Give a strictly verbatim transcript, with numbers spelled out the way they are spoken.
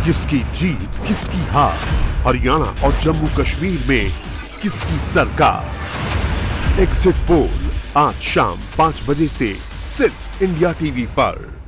किसकी जीत किसकी हार, हरियाणा और जम्मू कश्मीर में किसकी सरकार। एग्जिट पोल आज शाम पांच बजे से सिर्फ इंडिया टीवी पर।